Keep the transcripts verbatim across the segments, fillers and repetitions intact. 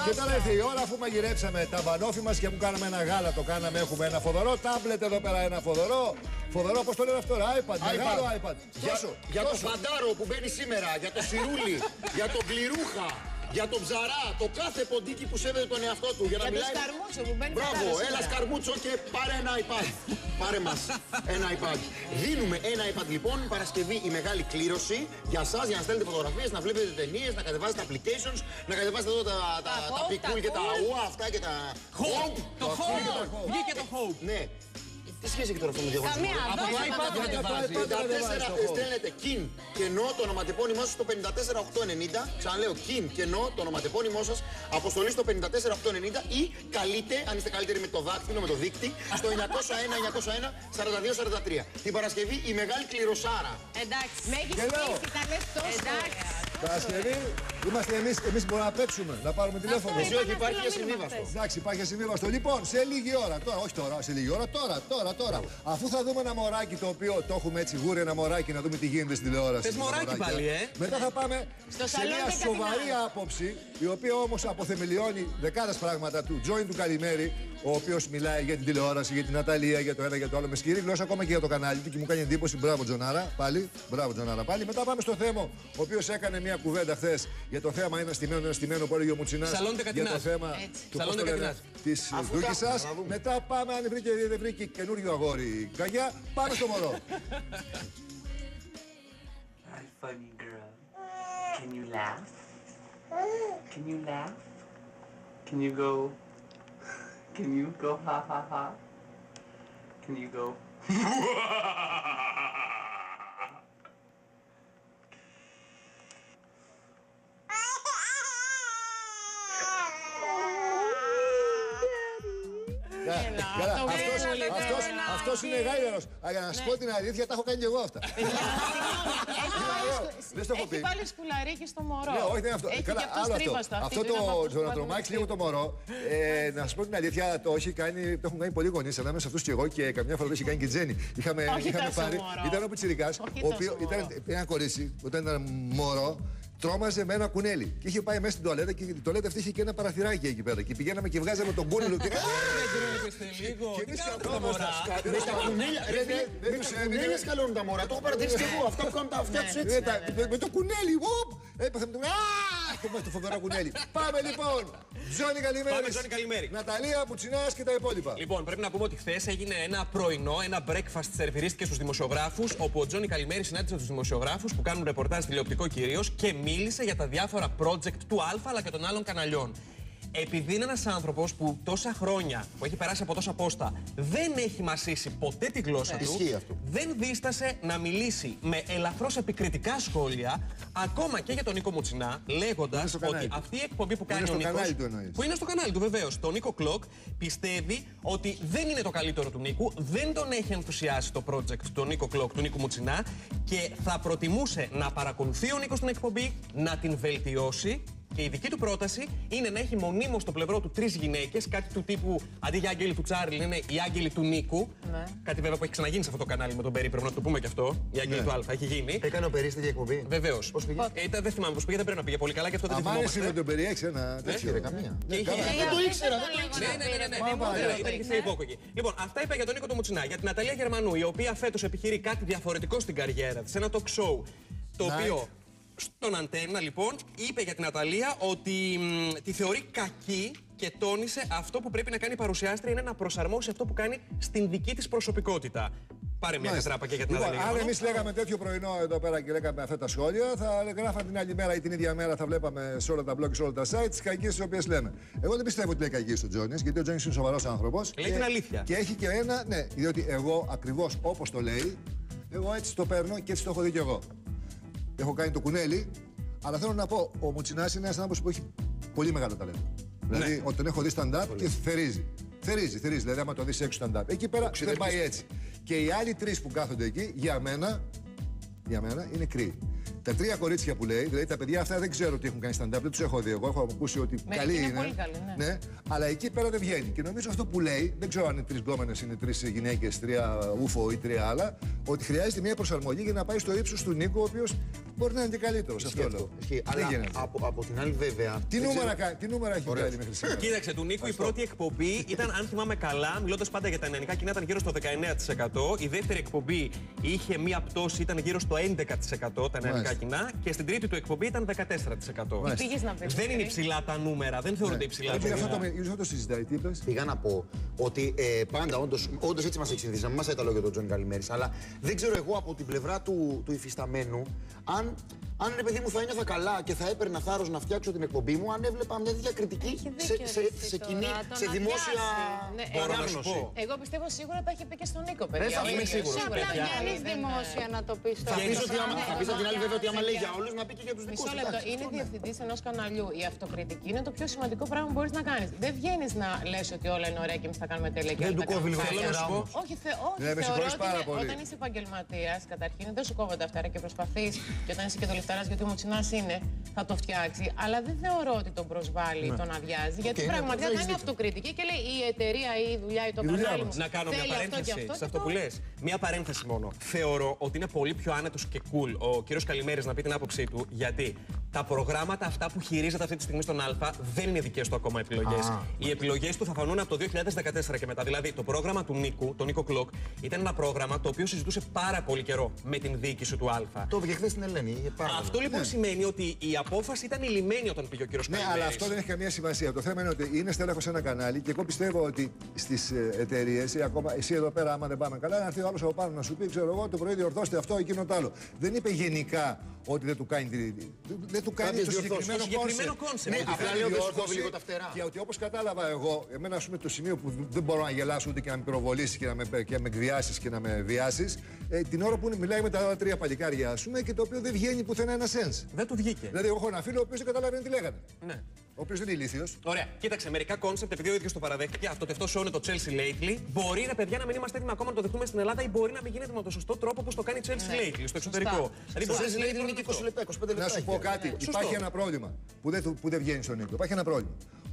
Και τώρα ήρθε η ώρα αφού μαγειρέψαμε τα μπανόφι μας και μου κάναμε ένα γάλα. Το κάναμε, έχουμε ένα φοδωρό τάμπλετ εδώ πέρα, ένα φοδωρό. Φοδωρό, πώς το λένε αυτό, iPad, μεγάλο iPad. Για, τόσο, για τόσο. Το φαντάρο που μπαίνει σήμερα, για το σιρούλι, για τον πληρούχα, για τον ψαρά, το κάθε ποντίκι που σέβεται τον εαυτό του. Για, για να το μιλάει... σκαρμούτσο που μπαίνει. Μπράβο, έλα σκαρμούτσο και πάρε ένα iPad. Πάρε μας ένα iPad. Δίνουμε ένα iPad λοιπόν, Παρασκευή η μεγάλη κλήρωση για εσάς, για να στέλνετε φωτογραφίες, να βλέπετε ταινίες, να κατεβάζετε applications, να κατεβάσετε εδώ τα, τα, τα, τα πικούλ και τα ουα αυτά και τα... Hope! Το Hope! Βγήκε το Hope! Ναι. Τι σχέση έχει τώρα αυτό με το διαγωνισμό? Καμία, από το iPad δεν κατεβάζει. πενήντα τέσσερα στέλνετε KIN κενό το ονοματεπώνυμό σας στο πέντε τέσσερα οκτώ ενενήντα. Ξαναλέω KIN κενό το ονοματεπώνυμό σας, αποστολή στο πέντε τέσσερα οκτώ ενενήντα ή καλείτε, αν είστε καλύτεροι με το δάκτυλο, με το δείκτη, στο εννιακόσια ένα εννιακόσια ένα σαράντα δύο σαράντα τρία. Την Παρασκευή η μεγάλη κληροσάρα. Εντάξει, με έχεις πείσει, τα λες τόσο. Εντάξει. Παρασκευή είμαστε εμείς, εμείς μπορούμε να παίξουμε, να πάρουμε τηλέφωνο. Εσύ όχι, υπάρχει ασυμβίβαστο. Εντάξει, υπάρχει ασυμβίβαστο. Λοιπόν, σε λίγη ώρα, τώρα, όχι τώρα, σε λίγη ώρα, τώρα, τώρα, τώρα. Αφού θα δούμε ένα μωράκι το οποίο το έχουμε έτσι γούρι, ένα μωράκι να δούμε τι γίνεται στην τηλεόραση. Θες μωράκι πάλι, ε! Μετά θα πάμε στο σε μια σοβαρή άποψη, η οποία όμως αποθεμελιώνει δεκάδες πράγματα του Τζόιν του Καλημέρη, ο οποίος μιλάει για την τηλεόραση, για την Ναταλία, για το ένα, για το άλλο, με σκληρή γλώσσα, ακόμα και για το κανάλι του και μου κάνει εντύπωση. Μπράβο, Τζονάρα, πάλι. Μπράβο, Τζονάρα, πάλι. Μετά πάμε στο θέμα, ο οποίος έκανε μια κουβέντα χθες για το θέμα ένα στημένο, ένα στημένο που έλεγε ο Μουτσινάς. Για το θέμα της Δούκισσας. Μετά πάμε, αν βρήκε ή δεν βρήκε καινούριο αγόρι Καγιά, πάμε στο μωρό. Hi, funny girl. Can you laugh? Can you laugh? Can you go? Can you go ha ha ha? Can you go? Αυτός είναι γάιδαρος. Για να σου πω την αλήθεια, τα έχω κάνει και εγώ αυτά. Δεν στο έχω πει. Έχει βάλει σκουλαρίκι στο μωρό. Ναι, όχι, δεν είναι αυτό. Έχει Καλά, και αυτό άλλο αυτό. στρίβαστο. Αυτό το να τρομάξει λίγο το μωρό. Να σου πω την αλήθεια, το έχει κάνει, το έχουν κάνει πολλοί γονείς ανάμεσα σε αυτούς και εγώ και καμιά φορά το έχει κάνει και η Τζέννη. Είχαμε πάρει. Ήταν ο Πιτσιρικάς, ο οποίος ήταν ένα κορίτσι, όταν ήταν μωρό. Τρόμαζε με ένα κουνέλι. Και είχε πάει μέσα στην τουαλέτα και η τουαλέτα αυτή είχε και ένα παραθυράκι εκεί πέρα. Και πηγαίναμε και βγάζαμε τον κούνελο. Και εμείς καθόμαστε. Τα κουνέλια σκαλώνουν τα μωρά. Το έχω παρατηρήσει και εγώ. Αυτά που κάνουν τα αυτιά τους έτσι. Με το κουνέλι. Έπαθε με το. Αχ! Το φοβερό κουνέλι. Πάμε λοιπόν. Τζόνι Καλημέρη. Ναταλία, Μουτσινάς και τα υπόλοιπα. Λοιπόν, πρέπει να πούμε ότι χθες έγινε ένα πρωινό, ένα breakfast σερβιρίστηκε στους δημοσιογράφους. Όπου ο Τζόνι Καλημέρη συνάντησε τους δημοσιογράφους που κάνουν ρεπορτάζ τηλεοπτικό κυρίως και μίλησε για τα διάφορα project του Α αλλά και των άλλων καναλιών. Επειδή είναι ένας άνθρωπος που τόσα χρόνια, που έχει περάσει από τόσα πόστα, δεν έχει μασίσει ποτέ τη γλώσσα του, δεν δίστασε να μιλήσει με ελαφρώς επικριτικά σχόλια, ακόμα και για τον Νίκο Μουτσινά, λέγοντας ότι αυτή η εκπομπή που κάνει ο Νίκος, που είναι στο κανάλι του βεβαίως, το Νίκο Clock, πιστεύει ότι δεν είναι το καλύτερο του Νίκου, δεν τον έχει ενθουσιάσει το project του Νίκο Clock, του Νίκου Μουτσινά και θα προτιμούσε να παρακολουθεί ο Νίκος την εκπομπή, να την βελτιώσει. Και η δική του πρόταση είναι να έχει μονίμως στο πλευρό του τρεις γυναίκες, κάτι του τύπου αντί για άγγελοι του Τσάρλι, είναι οι άγγελοι του Νίκου. Ναι. Κάτι βέβαια που έχει ξαναγίνει σε αυτό το κανάλι με τον Περί, πρέπει να το πούμε και αυτό. Οι άγγελοι ναι. του Α, έχει γίνει. Έκανε ο Περί στην εκπομπή. Βεβαίως. Πώς πήγε? Ε, ήταν, δεν θυμάμαι πώς πήγε, δεν πρέπει να πήγε πολύ καλά και αυτό δεν το θυμάμαι. Αμά με τον Περί, έχεις ένα τέτοιο. Δεν καμία. Δεν το ήξερα, δεν το ήξερα. Ναι, ναι, ναι. Ήταν και σε υπόκοκη. Λοιπόν, αυτά είπα για τον Νίκο του Μουτσινά. Για την Ναταλία Γερμανού, η οποία φέτος επιχειρεί κάτι διαφορετικό στην καριέρα της, ένα talk show το οποίο. Στον Αντένα, λοιπόν, είπε για την Ναταλία ότι μ, τη θεωρεί κακή και τόνισε αυτό που πρέπει να κάνει η παρουσιάστρια είναι να προσαρμόσει αυτό που κάνει στην δική της προσωπικότητα. Πάρε μια τετράπα και για την λοιπόν, Ναταλία. Αν εμείς λέγαμε τέτοιο πρωινό εδώ πέρα και λέγαμε αυτά τα σχόλια, θα γράφαμε την άλλη μέρα ή την ίδια μέρα θα βλέπαμε σε όλα τα blog και σε όλα τα site τις κακίες τις οποίες λέμε. Εγώ δεν πιστεύω ότι λέει κακίες ο Τζόνις, γιατί ο Τζόνις είναι σοβαρός άνθρωπος. Λέει την αλήθεια. Και έχει και ένα, ναι, διότι εγώ ακριβώς όπως το λέει, εγώ έτσι το παίρνω και έτσι το έχω δει κι εγώ. Έχω κάνει το κουνέλι, αλλά θέλω να πω, ο Μουτσινάς είναι ένας άνθρωπος που έχει πολύ μεγάλο ταλέντο. Ναι. Δηλαδή, όταν έχω δει stand-up και θερίζει. Θερίζει, θερίζει. Δηλαδή, άμα το δεις έξω stand-up. Εκεί πέρα δεν πάει έτσι. Και οι άλλοι τρεις που κάθονται εκεί, για μένα, για μένα είναι κρύοι. Τα τρία κορίτσια που λέει, δηλαδή τα παιδιά αυτά δεν ξέρω τι έχουν κάνει stand-up, δεν τους έχω δει. Εγώ έχω ακούσει ότι Με καλή είναι. είναι. Πολύ καλή, ναι. ναι. Αλλά εκεί πέρα δεν βγαίνει. Και νομίζω αυτό που λέει, δεν ξέρω αν είναι τρεις γκόμενες, είναι τρεις γυναίκες, τρία ούφο ή τρία άλλα, ότι χρειάζεται μια προσαρμογή για να πάει στο ύψος του Νίκου, ο οποίος μπορεί να είναι και καλύτερος. Αυτό λέω. Ισχύει. Δεν Αλλά γίνεται. από, από την άλλη, βέβαια. Τι δεν νούμερα, ξέρω- κα- τι νούμερα έχει Ωραίος. κάνει μέχρι σήμερα. Κοίταξε, του Νίκου η πρώτη εκπομπή ήταν, αν θυμάμαι καλά, μιλώντας πάντα για τα νεανικά κοινά, ήταν γύρω στο δεκαεννέα τοις εκατό. Η δεύτερη εκπομπή είχε μία πτώση, ήταν γύρω στο έντεκα τοις εκατό τα νεανικά Μάλιστα. κοινά. Και στην τρίτη του εκπομπή ήταν δεκατέσσερα τοις εκατό. Μάλιστα. Πήγες να πεις. Δεν είναι υψηλά τα νούμερα, δεν θεωρούνται υψηλά τα Όχι, αυτό νούμερα. το, ίσως αυτό το συζητάει. Τι είπες? Πήγα να πω ότι ε, πάντα όντως, όντως έτσι μας έχει συνηθίσει. Να μην μας τα λόγια του Τζόνι Καλημέρης. Αλλά δεν ξέρω εγώ από την πλευρά του, του υφισταμένου αν, αν ρε παιδί μου θα ένιωθα καλά και θα έπαιρνα θάρρος να φτιάξω την εκπομπή μου, αν έβλεπα μια τέτοια κριτική Έχει σε, δίκιο σε, εσύ σε, τώρα, κοινή, τον σε δημόσια αδειάσει. Ναι, Μπορώ να σου ανάγνωση. πω. Εγώ πιστεύω σίγουρα τα έχει πει και στον Νίκο, Δεν παιδιά. θα Ο είμαι ίδιος. σίγουρος, Απλά παιδιά. βγαίνεις Δεν- δημόσια να το πεις Θα τώρα. πεις ότι άμα- Ναι, θα πεις απ' την άλλη βέβαια ότι άμα λέει παιδιά. για όλους να πει και για τους δικούς Μισό του. λεπτό. Εντάξει, Είναι αυτό, ναι. διευθυντή ενό καναλιού. Η αυτοκριτική είναι το πιο σημαντικό πράγμα που μπορεί να κάνει. Δεν βγαίνει να λες ότι όλα είναι ωραία και εμεί θα κάνουμε τέλεια και Δεν άλλοι του θα κόβει κάνουμε λίγο τέλεια. τα αέρα όμως. Όχι, θε, όχι Ναι, με θεωρώ συγχωρείς ότι πάρα είναι- πολύ. όταν είσαι επαγγελματία, καταρχήν δεν σου κόβονται αυτά και προσπαθεί και όταν είσαι και δολοφταρά, γιατί ο Μουτσινάς είναι, θα το φτιάξει. Αλλά δεν θεωρώ ότι τον προσβάλλει, τον αδειάζει. Γιατί Οκ, ναι, πραγματικά έχεις κάνει δίκιο. αυτοκριτική και λέει η εταιρεία ή η δουλειά ή το Η δουλειά κανάλι μας. μου. Να κάνω μια θέλει αυτό και παρένθεση αυτό σε και αυτό το- που λες. Μια παρένθεση μόνο. Θεωρώ ότι είναι πολύ πιο άνετος και cool ο κύριος Καλημέρης να πει την άποψή του, γιατί τα προγράμματα αυτά που χειρίζεται αυτή τη στιγμή στον Α δεν είναι δικές του ακόμα επιλογές. Οι επιλογές του θα φανούν από το δύο χιλιάδες δεκατέσσερα και μετά. Δηλαδή, το πρόγραμμα του Νίκου, το Νίκο Κλοκ, ήταν ένα πρόγραμμα το οποίο συζητούσε πάρα πολύ καιρό με την διοίκηση του Α. Το είπε και χθες στην Ελένη. είχε πάρα Αυτό πολλά. λοιπόν σημαίνει ότι η απόφαση ήταν ηλυμένη όταν πήγε ο κύριος Ναι, Καλημέρης. αλλά αυτό δεν έχει καμία σημασία. Το θέμα είναι ότι είναι στέλεχος σε ένα κανάλι και εγώ πιστεύω ότι στις εταιρείες ή ακόμα εσύ εδώ πέρα, άμα δεν πάμε καλά, να έρθει ο άλλος από πάνω να σου πει: Ξέρω εγώ, το πρωί διορθώστε αυτό, εκείνο το άλλο. Δεν είπε γενικά ότι δεν του κάνει, τη- δεν του κάνει Κάποιες το διορθώσεις. συγκεκριμένο Το συγκεκριμένο concept. concept. Ότι Ναι, απλά θέλει λέω, δεν σου διόρθωση κόβει λίγο τα φτερά. Και ότι όπως κατάλαβα εγώ, εμένα ας πούμε το σημείο που δεν μπορώ να γελάσω ούτε και να με πυροβολήσεις και να με, και να με εκβιάσεις και να με βιάσεις, ε, την ώρα που μιλάει με τα άλλα τρία παλικάρια, ας πούμε, και το οποίο δεν βγαίνει πουθενά ένα sense. Δεν του βγήκε. Δηλαδή, εγώ έχω ένα φίλο ο οποίος δεν καταλαβαίνει τι λέγανε. Ναι. Ο οποίος δεν είναι ηλίθιος. Ωραία. Κοίταξε, μερικά κόνσεπτ, επειδή ο ίδιο το παραδέχτηκε, αυτό τευτό show είναι το Chelsea Lately. Μπορεί ρε παιδιά να μην είμαστε έτοιμοι ακόμα να το δεχτούμε στην Ελλάδα ή μπορεί να μην γίνεται με το σωστό τρόπο όπως το κάνει η Chelsea Lately στο εξωτερικό. Δηλαδή, Στο μπορεί να Σέζι λέει είναι και είκοσι λεπτά, είκοσι πέντε λεπτά. Να σου πω έχει. κάτι. Σωστό. Υπάρχει ένα πρόβλημα που δεν, που δεν βγαίνει στον Νίκο. Υπάρχει ένα πρόβλημα.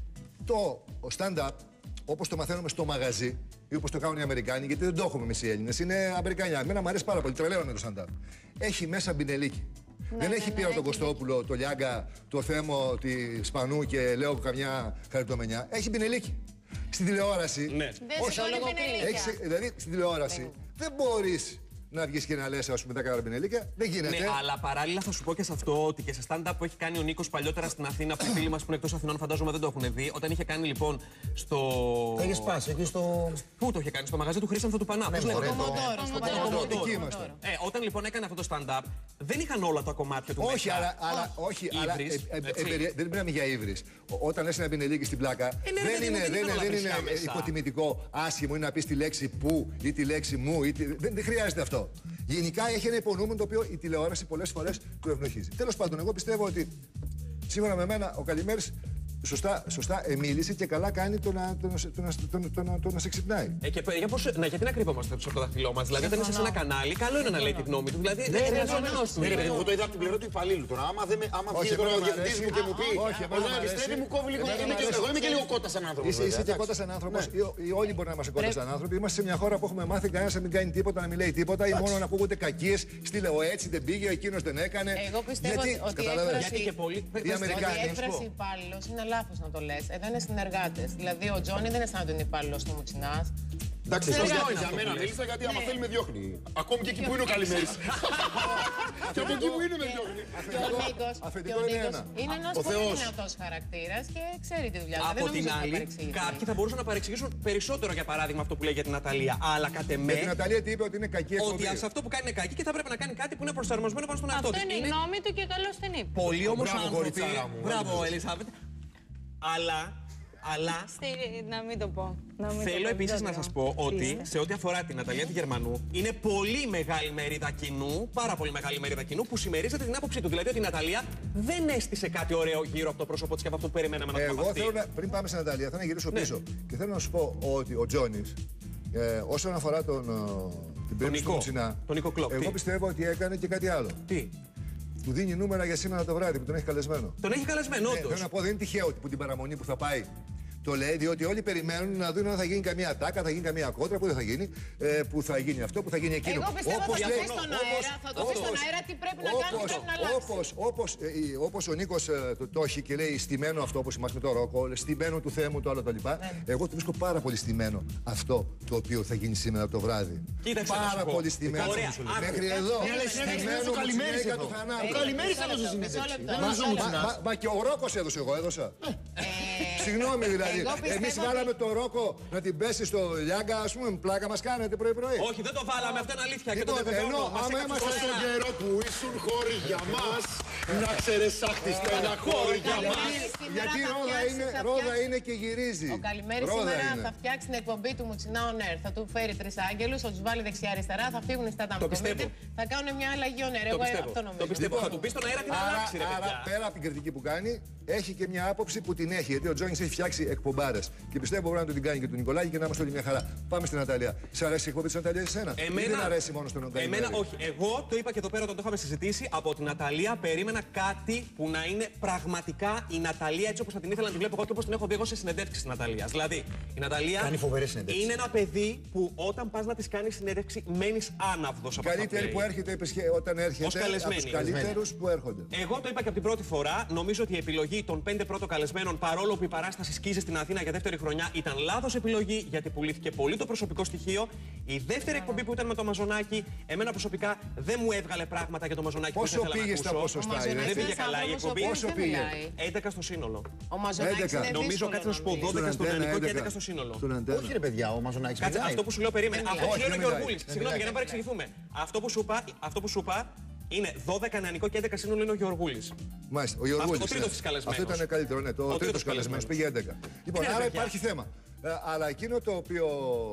Το stand-up, όπως το μαθαίνουμε στο μαγαζί ή όπως το κάνουν οι Αμερικάνοι, γιατί δεν το έχουμε εμείς οι Έλληνες, είναι Αμερικάνια. Εμένα μου αρέσει πάρα πολύ. Τρελαίνομαι το stand-up. Έχει μέσα μπινελίκι. δεν έχει πει τον Κωστόπουλο, το Λιάγκα, το Θέμο, τη Σπανού και λέω καμιά χαριτομενιά. Έχει μπινελίκι. Στην τηλεόραση. Ναι. Δεν Όχι, σε το πινελίκια. έχεις, δηλαδή στην τηλεόραση δεν μπορείς να βγεις και να λες, ας πούμε, δέκα μπινελίκια. Δεν γίνεται. Ναι, αλλά παράλληλα θα σου πω και σε αυτό ότι και σε stand-up που έχει κάνει ο Νίκος παλιότερα στην Αθήνα, που οι φίλοι μας που είναι εκτός Αθηνών φαντάζομαι δεν το έχουν δει. Όταν είχε κάνει λοιπόν στο. Έχει σπάσει, εκεί στο. Πού το είχε κάνει, στο μαγαζί του Χρήσανθου του Πανά. Πώς λέγεται? μωρέ, το- Μοντόρο, στο Μοντόρο. Μοντόρο. Εκεί είμαστε. Ε, όταν λοιπόν έκανε αυτό το stand-up, δεν είχαν όλα τα κομμάτια του Όχι, μέσα. αλλά, αλλά, όχι, αλλά Ύβρις, ε, ε, έτσι. ε, δεν μιλάμε για ύβρις. Ο- Όταν λες ένα μπινελίκι στην πλάκα, ναι, δεν ρε, είναι, δεν δεν είχαν είναι, όλα δεν είναι βρισιά μέσα. υποτιμητικό άσχημο ή να πεις τη λέξη που ή τη λέξη μου. Ή τη... δεν, δεν χρειάζεται αυτό. Γενικά έχει ένα υπονοούμενο το οποίο η τηλεόραση πολλές φορές του ευνοχίζει. Τέλος πάντων, εγώ πιστεύω ότι σύμφωνα με μένα ο Καλημέρης σωστά, σωστά ε, μίλησε και καλά κάνει το να, το, να, σε- το, να, το, να- το, να, το να σε ξυπνάει. Ε, και, για πώς, να, γιατί να κρύβομαστε πίσω από το δάχτυλό μας. Δηλαδή, όταν είσαι σε ένα κανάλι, καλό είναι να λέει τη γνώμη του. Δηλαδή, δεν χρειαζόμαστε. Ναι, ρε παιδί μου, εγώ το είδα από την πλευρά του υπαλλήλου τώρα. Άμα, δεν με, άμα Όχι, βγει τώρα εμένα ο μ' διευθυντής αρέσει. μου και μου πει. Όχι, εμένα Εδώ μ' αρέσει. επιστρέφει, μου κόβει λίγο. Εμένα Είμαι μ' και- αρέσει. Εγώ είμαι και λίγο κότα σαν άνθρωπο. Είσαι, είσαι και κότα σαν άνθρωπο. Όλοι μπορεί να είμαστε κότα σαν άνθρωποι. Είμαστε σε μια χώρα που έχουμε μάθει κανένα να μην κάνει τίποτα, να μην λέει τίποτα ή μόνο να ακούγονται κακίε. Στείλε ο έτσι δεν πήγε, εκείνο δεν έκανε. Εγώ πιστεύω Γιατί, ότι- ότι η καταλαβαίνεις. έκφραση- Γιατί και πολλοί. Οι Αμερικάνοι, Η να σου έκφραση πω. υπάλληλο είναι λάθο να το λε. Εδώ είναι συνεργάτε. Δηλαδή ο Τζόνι δεν αισθάνεται ότι είναι υπάλληλο του Μουτσινά. Εντάξει, Ξέρω εγώ εγώ για- για αυτό μένα που λες. μίλησα γιατί άμα θέλει με διώχνει. Ακόμη και εκεί που είναι ο Καλημέρης. Και από εκεί που είναι με διώχνει. Και ο Νίκος αφεντικό και ο είναι Νίκος ένα. είναι ένας Ο πολύ Θεός. δυνατός χαρακτήρας και ξέρει τη δουλειά του. Δεν Από την νομίζω ότι θα άλλη, παρεξηγηθεί. κάποιοι θα μπορούσαν να παρεξηγήσουν περισσότερο για παράδειγμα αυτό που λέει για την Ναταλία. Αλλά κατ' εμέ. Με την Ναταλία τι είπε ότι είναι κακή Ότι εκπομπή. σε αυτό που κάνει είναι κακή και θα πρέπει να κάνει κάτι που είναι προσαρμοσμένο πάνω στον εαυτό Αυτό της. είναι η γνώμη του και καλώς την είπε. Πολύ όμω Μπράβο, άνθρωποι. κοριτσάρα μου. Μπράβο, Ελισάβετ. Αλλά. Αλλά Στη- Να μην το πω. Να μην το θέλω πω, επίσης δεν να το σας λέω. πω ότι Είστε. σε ό,τι αφορά την Ναταλία τη Γερμανού, είναι πολύ μεγάλη μερίδα κοινού, πάρα πολύ μεγάλη μερίδα κοινού που συμμερίζεται την άποψή του. Δηλαδή ότι η Ναταλία δεν έστησε κάτι ωραίο γύρω από το πρόσωπό της και από αυτό που περιμέναμε να το Εγώ μαθεί. θέλω να, πριν πάμε στην Ναταλία, θέλω να γυρίσω Ναι. πίσω. Και θέλω να σου πω ότι ο Τζόνις, ε, όσον αφορά τον, ε, την περίπτωση του Νικό. Μουτσινά, Τον Νικό Κλοκ, εγώ τι? πιστεύω ότι έκανε και κάτι άλλο. Τι. του δίνει νούμερα για σήμερα το βράδυ που τον έχει καλεσμένο. Τον έχει καλεσμένο, Ε, όντως. θέλω να πω, δεν είναι τυχαίο που την παραμονή που θα πάει το λέει, διότι όλοι περιμένουν να δουν αν θα γίνει καμία τάκα, θα γίνει καμία κόντρα, που δεν θα γίνει, ε, που θα γίνει αυτό, που θα γίνει εκείνο. Εγώ πιστεύω Όπως θα το λέει- πει στον όπως- αέρα, θα το πει στον όπως- αέρα τι πρέπει να κάνει και πρέπει να αλλάξει. όπως, όπως, ε, ε, όπως ο Νίκος ε, το, το έχει και λέει στημένο αυτό, όπως είμαστε με το Ρόκο, στημένο του Θεού το άλλο τα λοιπά. Εγώ το βρίσκω πάρα πολύ στημένο αυτό το οποίο θα γίνει σήμερα το βράδυ. Κοίταξε να σου Πάρα πω. πολύ στημένο. Ωραία, Μέχρι άκου. εδώ. Ναι, αλλά η συνέντευξη Στημένο του με τη Καλημέρης γυναίκα εδώ. του θανάτου. Ο Καλημέρης Μισό έδωσε λεπτό, συνέντευξη. μισό λεπτό, Δεν μισό νομίζω λεπτό. ότι Μα, μα και ο Ρόκος έδωσε, εγώ έδωσα. Ε, Συγγνώμη δηλαδή. εγώ πιστεύω Εμείς ότι- βάλαμε το Ρόκο να την πέσει στο Λιάγκα, ας πούμε, πλάκα μας κάνετε πρωί-πρωί. Όχι, δεν το βάλαμε, αυτό είναι αλήθεια και το Λοιπόν, βεβαιώνω. ενώ Μας άμα έκαψε είμαστε το στον ένα. καιρό που ήσουν χώροι για μας, να ξέρεις άχτιστα ένα χώρι για μας. Καλημέρης σήμερα Γιατί θα ρόδα φτιάξει, είναι, θα ρόδα φτιάξει. είναι και γυρίζει. Ο Καλημέρης Ρόδα σήμερα είναι. θα φτιάξει την εκπομπή του Μουτσινά On Air. Θα του φέρει τρεις άγγελους, θα τους βάλει δεξιά-αριστερά, θα φύγουν στα Το πιστεύω. θα κάνουν μια αλλαγή on air. Το Εγώ πιστεύω. αυτό Το νομίζω. πιστεύω. Θα του πει στον αέρα την Άρα, αλλάξει, ρε άρα, παιδιά. πέρα από την κριτική που κάνει, έχει και μια άποψη που την έχει. Γιατί ο Τζόνις έχει φτιάξει εκπομπάρες. Και πιστεύω μπορεί να του την κάνει και του Νικολάκη και να είμαστε όλοι μια χαρά. Πάμε στην Ναταλία. Σ' αρέσει η εκπομπή της Ναταλίας εσένα? Ή δεν αρέσει μόνο στον Ναταλία? Εμένα όχι. Εγώ το είπα και εδώ πέρα όταν το είχαμε συζητήσει. Από την Ναταλία περίμενα κάτι που να είναι πραγματικά η Ναταλία έτσι όπως θα την ήθελα να τη βλέπω εγώ και όπως την έχω δει εγώ σε συνεντεύξεις της Ναταλίας. Δηλαδή, η Ναταλία Κάνει φοβερές συνεντεύξεις. είναι ένα παιδί που όταν πας να της κάνεις συνέντευξη μένεις άναυδος από αυτά που Καλύτερη λέει. που έρχεται επισχε- όταν έρχεται Ως από καλεσμένη. τους καλύτερους που έρχονται. Εγώ το είπα και από την πρώτη φορά. Νομίζω ότι η επιλογή των πέντε πρώτων καλεσμένων, παρόλο που η παράσταση σκίζει στην Αθήνα για δεύτερη χρονιά, ήταν λάθος επιλογή γιατί πουλήθηκε πολύ το προσωπικό στοιχείο. Η δεύτερη εκπομπή που ήταν με το Μαζονάκι, εμένα προσωπικά δεν μου έβγαλε πράγματα για το Μαζονάκι που Πόσο ήθελα να πήγε στα ακούσω. ποσοστά, Ο η Μαζονάκης ρε? Δεν πήγε είναι καλά η άνθρωπος ο εκπομπή. οποίος Πόσο δεν πήγε? μιλάει. έντεκα στο σύνολο. Ο Μαζονάκης έντεκα. είναι Νομίζω δύσκολο κάτσε να σου πω μιλήσει. δώδεκα στον Αντένα, ελληνικό και έντεκα. έντεκα στο σύνολο. Στον Αντένα. Όχι ρε παιδιά, ο Μαζονάκης Κάτσε, μιλάει. αυτό που σου λέω, περίμενε. Δεν Αυτό που μιλάει. σου λέω Όχι, είναι ο δεν Γιωργούλης. μιλάει. Συγγνώμη, Δεν για να μιλάει. παρεξηγηθούμε. Αυτό που σου είπα, αυτό που σου είπα είναι δώδεκα νεανικό και έντεκα σύνολο είναι ο Γιωργούλης. Μάλιστα, ο Γιωργούλης. ο τρίτος ναι. της καλεσμένος. Αυτό ήταν καλύτερο, ναι. Το Ο τρίτος τρίτος καλεσμένος καλεσμένος. πήγε έντεκα. Λοιπόν, Ναι, ρε άρα παιδιά. υπάρχει θέμα. Ε, αλλά εκείνο το οποίο.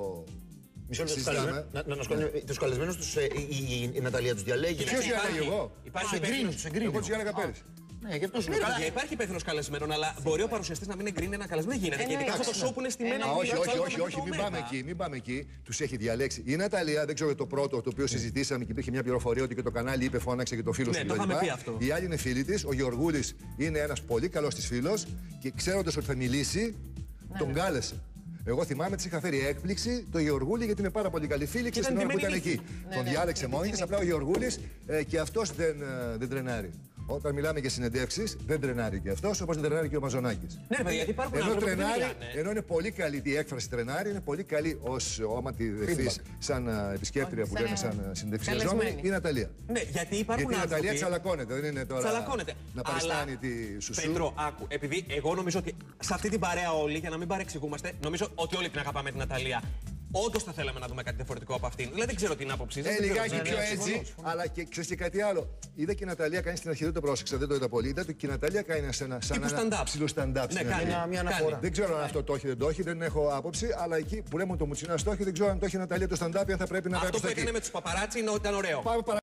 Μισό λεπτό, τους συζητάμε. καλεσμένους- να- να- να σκόνε- τους καλεσμένους τους, ε, η- η- η Ναταλία τους διαλέγει. Ποιος διαλέγει εγώ? Υπάρχει Τους εγκρίνει, υπεύθυνος- τους εγκρίνει. Εγώ του έλεγα πέρυσι. Ναι, γι' αυτό σου Ναι, λέω. παιδιά, υπάρχει υπεύθυνο καλεσμένων, αλλά μπορεί ο παρουσιαστής να μην εγκρίνει ένα καλεσμένο. Δεν γίνεται. Γιατί αυτό το show που είναι στημένο. Α, από όχι, την όχι, Αλφα όχι, με όχι, το μην Ωμέγα. πάμε εκεί, μην πάμε εκεί. Τους έχει διαλέξει. Η Ναταλία, δεν ξέρω για το πρώτο το οποίο συζητήσαμε και υπήρχε μια πληροφορία ότι και το κανάλι είπε, φώναξε και το φίλο Ναι, του το κλπ. είχαμε πει αυτό. Η άλλη είναι φίλη τη. Ο Γιωργούλης είναι ένας πολύ καλός της φίλος και ξέροντας ότι θα μιλήσει, τον κάλεσε. Εγώ θυμάμαι τη είχα φέρει έκπληξη το Γεωργούλη γιατί είναι πάρα πολύ καλή φίλη και ήταν στην ώρα που τιμένη ήταν νύχτα. εκεί. Ναι, Τον ναι, διάλεξε ήταν μόνη της, τιμένη. απλά ο Γεωργούλης ε, και αυτός δεν, ε, δεν τρενάρει. Όταν μιλάμε για συνεντεύξεις, δεν τρενάρει και αυτός όπως δεν τρενάρει και ο Μαζονάκης. Ναι, ρε παιδιά, γιατί υπάρχουν Ενώ άνθρωποι που δεν τρενάρει, μιλάνε. ενώ είναι πολύ καλή η έκφραση τρενάρει, είναι πολύ καλή ως όμα τη δεχθείς σαν ε, επισκέπτρια που Σαν, λέμε, σαν ε, συνεντευξιαζόμενη, καλεσμένη. η Ναταλία. Ναι, γιατί υπάρχουν Γιατί η Ναταλία άνθρωποι. τσαλακώνεται, δεν είναι τώρα Τσαλακώνεται. να παριστάνει τη σουσού. Πέτρο, άκου. Επειδή εγώ νομίζω ότι σε αυτή την παρέα όλοι, για να μην παρεξηγούμαστε, νομίζω ότι όλοι την αγαπάμε την Ναταλία. Όντως θα θέλαμε να δούμε κάτι διαφορετικό από αυτήν. Δηλαδή δεν ξέρω την άποψή σας. Ε, δεν ξέρω λιγάκι τι πιο είναι. έτσι, αλλά και ξέρεις και κάτι άλλο. Είδα και η Ναταλία κάνει στην αρχή, δεν το πρόσεξα, δεν το είδα πολύ. Είδα ότι και η Ναταλία κάνει σαν, σαν Τύπου ένα stand-up. ψηλό stand-up. Ναι, στην κάνει. αρχή. Μια- μια Κάνει. αναφορά. Δεν ξέρω αν αυτό το έχει, δεν το έχει, δεν έχω άποψη, αλλά εκεί που λέμε το Μουτσινά το έχει, δεν ξέρω αν το έχει η Ναταλία το stand-up, αν θα πρέπει να πάει Αυτό προς που τα εκεί. έκανε με τους παπαράτσι είναι ότι ήταν ωραίο. Πάμε παρα-